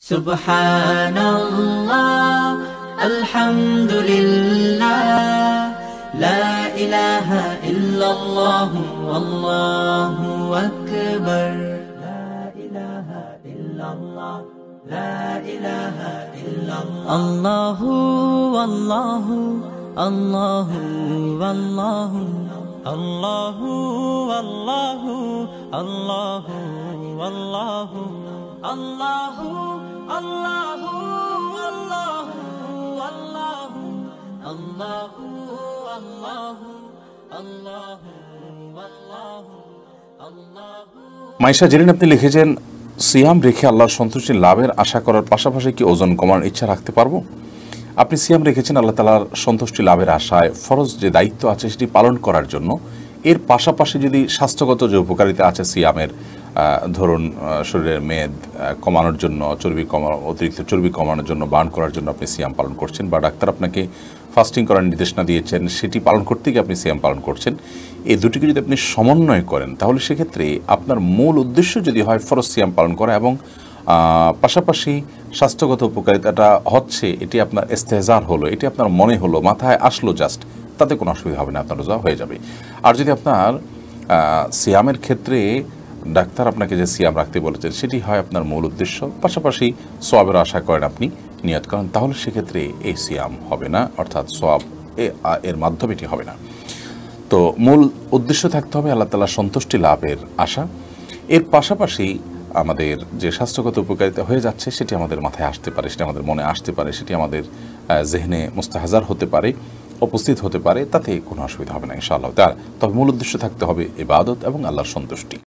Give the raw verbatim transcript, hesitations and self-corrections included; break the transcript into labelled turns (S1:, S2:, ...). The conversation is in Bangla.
S1: সুবহানাল্লাহ আলহামদুলিল্লাহ লা ইলাহা ইল্লাল্লাহ আল্লাহু আকবার লা ইলাহা ইল্লাল্লাহ লা ইলাহা ইল্লাল্লাহ আল্লাহু আল্লাহু আল্লাহু আল্লাহু আল্লাহু আল্লাহু আল্লাহু আল্লাহু আল্লাহু আল্লাহু আল্লাহু আল্লাহু আল্লাহু আল্লাহু আল্লাহু আল্লাহু আল্লাহু।
S2: মাইশা জেরিন আপনি লিখেছেন, সিয়াম রেখে আল্লাহর সন্তুষ্টি লাভের আশা করার পাশাপাশি কি ওজন কমানোর ইচ্ছা রাখতে পারবো? আপনি সিয়াম রেখেছেন আল্লাহ তাআলার সন্তুষ্টি লাভের আশায়, ফরজ যে দায়িত্ব আছে সেটি পালন করার জন্য। এর পাশাপাশি যদি স্বাস্থ্যগত যে উপকারিতা আছে সিয়ামের, ধরুন শরীরের মেদ কমানোর জন্য, চর্বি কমানো, অতিরিক্ত চর্বি কমানোর জন্য, বার্ন করার জন্য আপনি সিয়াম পালন করছেন, বা ডাক্তার আপনাকে ফাস্টিং করার নির্দেশনা দিয়েছেন, সেটি পালন করতে গিয়ে আপনি সিয়াম পালন করছেন, এই দুটিকে যদি আপনি সমন্বয় করেন তাহলে সেক্ষেত্রে আপনার মূল উদ্দেশ্য যদি হয় ফরজ সিয়াম পালন করা এবং পাশাপাশি স্বাস্থ্যগত উপকারিতাটা হচ্ছে, এটি আপনার ইস্তেহজার হলো, এটি আপনার মনে হলো, মাথায় আসলো জাস্ট, তাতে কোনো অসুবিধা হবে না, আপনার রোজা হয়ে যাবে। আর যদি আপনার সিয়ামের ক্ষেত্রে ডাক্তার আপনাকে যে সিয়াম রাখতে বলেছেন সেটি হয় আপনার মূল উদ্দেশ্য, পাশাপাশি সোয়াবের আশা করেন, আপনি নিয়ত করেন, তাহলে সেক্ষেত্রে এই সিয়াম হবে না, অর্থাৎ সোয়াব এর মাধ্যমে এটি হবে না। তো মূল উদ্দেশ্য থাকতে হবে আল্লাহ তাআলার সন্তুষ্টি লাভের আশা। এর পাশাপাশি আমাদের যে স্বাস্থ্যগত উপকারিতা হয়ে যাচ্ছে সেটি আমাদের মাথায় আসতে পারে, সেটি আমাদের মনে আসতে পারে, সেটি আমাদের জেহনে মুস্তাহজার হতে পারে, উপস্থিত হতে পারে, তাতে কোনো অসুবিধা হবে না ইনশাআল্লাহ। তার তবে মূল উদ্দেশ্য থাকতে হবে ইবাদত এবং আল্লাহর সন্তুষ্টি।